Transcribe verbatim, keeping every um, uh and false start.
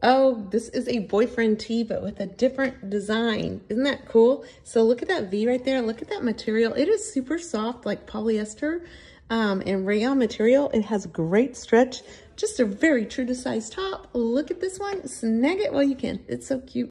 Oh, this is a boyfriend tee, but with a different design. Isn't that cool? So look at that V right there. Look at that material. It is super soft, like polyester um, and rayon material. It has great stretch. Just a very true to size top. Look at this one. Snag it while you can. It's so cute.